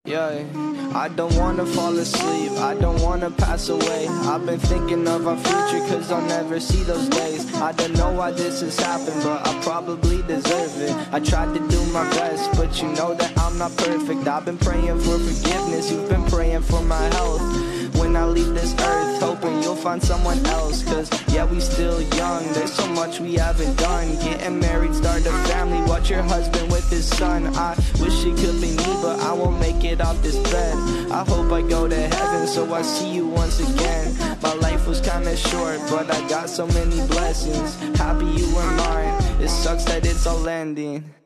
Yeah, I don't wanna fall asleep, I don't wanna pass away. I've been thinking of our future cause I'll never see those days. I don't know why this has happened, but I probably deserve it. I tried to do my best, but you know that I'm not perfect. I've been praying for forgiveness, you've been praying for my health. When I leave this earth, hoping you'll find someone else. Cause yeah, we still young, there's so much we haven't done. Getting married, start a family, watch your husband with his son. I wish it could be me, but I won't make it off this bed. I hope I go to heaven so I see you once again. My life was kinda short, but I got so many blessings. Happy you were mine, it sucks that it's all ending.